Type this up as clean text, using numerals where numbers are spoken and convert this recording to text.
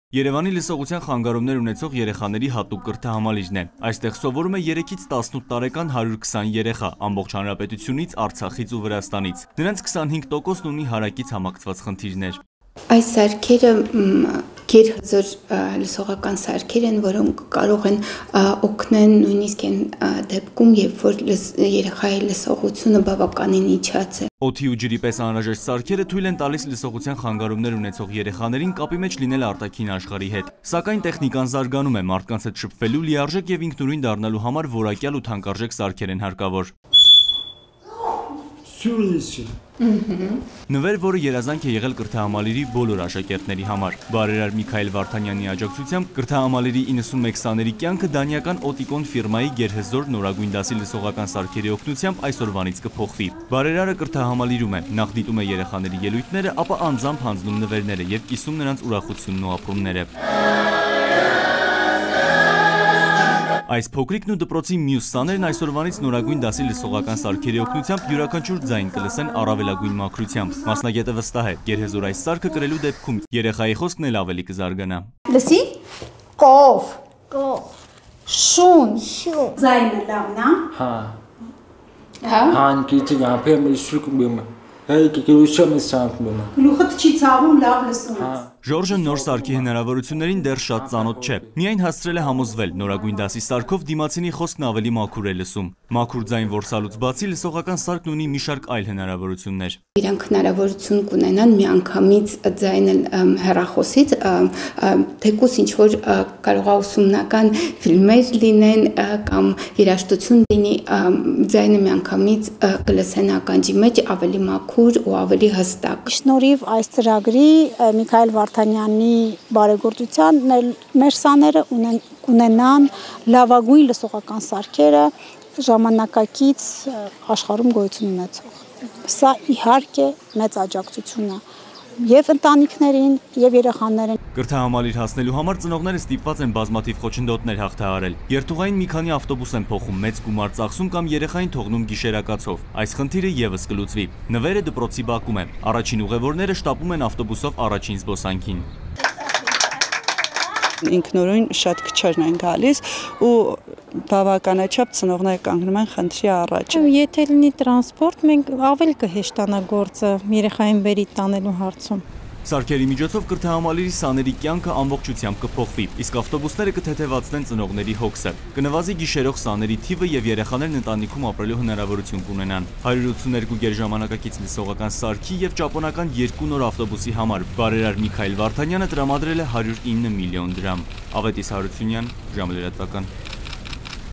Երևանի լսողության խանգարումներ ունեցող երեխաների հատուկ կրթահամալիրն է։ Այստեղ սովորում է 3-ից 18 տարեկան 120 երեխա ամբողջ հանրապետությունից, Արցախից ու Վրաստանից։ Նրանց 25%-ն ունի հարակից համակցված խնդիրներ։ Այս սարքերը գերհզոր լսողական սարքեր են, որոնք կարող են օգնել նույնիսկ այն դեպքում, երբ որ երեխայի լսողությունը բավականին իջած է։ Օդի ու ջրի պես անհրաժեշտ սարքերը թույլ են տալիս լսողության խանգարումներ ունեցող երեխաներին կապի մեջ լինել արտաքին աշխարհի հետ։ Սակայն տեխնիկան զարգանում է, մարդկանց հետ շփվելու, լիարժեք եւ ինքնուրույն դառնալու համար որակյալ ու թանկարժեք սարքեր են հարկավոր։ Նվեր, որը երազանք է եղել կրթահամալիրի բոլոր աշակերտների համար։ Բարերար Միքայել Վարդանյանի աջակցությամբ կրթահամալիրի 91 սաների կյանքը դանիական Օտիկոն ֆիրմայի գերհզոր նորագույն դասի լսողական սարքերի օգնությամբ այսօրվանից կփոխվի։ Բարերարը կրթահամալիրում է, նախ դիտում է երեխաների ելույթները, ապա անձամբ հանձնում նվերները եւ կիսում նրանց ուրախությունն ու ապրումները։ Այս փոքրիկն ու դպրոցի մյուս սաներն այսօրվանից նորագույն դասի լսողական սարքերի օգնությամբ յուրաքանչյուր ձայն կլսեն առավելագույն մաքրությամբ։ Մասնագետը վստահ է, գերհզոր այս սարքը կրելու դեպքում երեխայի խոսքն էլ ավելի կզարգանա։ Լսի, կով, շուն, ձայնը լավն է։ հա։ Հանկիցի գամփեմ շուկում։ Գլուխդ չի ցավում, լավ լսում ես։ Ժորժը նոր սարքի հնարավորություններին դեռ շատ ծանոթ չէ։ Միայն հասցրել է համոզվել, նորագույն դասի սարքով դիմացինի խոսքն ավելի մաքուր է լսում։ Մաքուր ձայն որսալուց բացի լսողական սարքն ունի մի շարք այլ հնարավորություններ։ Իրանք հնարավորություն կունենան միանգամից ձայնը հեռախոսից, թեկուզ ինչ որ կարող է ուսումնական ֆիլմեր լինեն կամ երաժշտություն լինի, ձայնը միանգամից կլսեն ականջի մեջ ավելի մաքուր ու ավելի հստակ։ Շնորհիվ այս ծրագրի Միքայել Վարդանյանի բարեգործության մեր սաները կունենան լավագույն լսողական սարքերը ժամանակակից աշխարհում գոյություն ունեցող։ Սա իհարկե մեծ աջակցություն է եւ ընտանիքներին եւ երեխաներին։ Կրթահամալիր հասնելու համար ծնողները ստիպված են բազմաթիվ խոչընդոտներ հաղթահարել։ Երթուղային մի քանի ավտոբուս են փոխում, մեծ գումար ծախսում կամ երեխային թողնում գիշերակացով։ Այս խնդիրը եւս կլուծվի։ Նվերը դպրոցի բակում է։ Առաջին ուղևորները շտապում են ավտոբուսով առաջին զբոսանքին։ Ինքնուրույն շատ քչերն են գալիս ու բավականաչափ ծնողները կանգնում են խնդրի առաջ։ Եթե լինի տրանսպորտ, մենք ավելի կհեշտանա գործը երեխային բերի տանելու հարցում։ Սարքերի միջոցով կրթահամալիրի սաների կյանքը ամբողջությամբ կփոխվի, իսկ ավտոբուսները կթեթևացնեն ծնողների հոգսը։ Կնվազի գիշերող սաների թիվը եւ երեխաներն ընտանիքում ապրելու հնարավորություն կունենան։ 182 գերժամանակակից լսողական սարքի եւ ճապոնական 2 նոր ավտոբուսի համար բարերար Միքայել Վարդանյանը տրամադրել է 109 միլիոն դրամ։ Ավետիս Հարությունյան, ժամը լրատվական։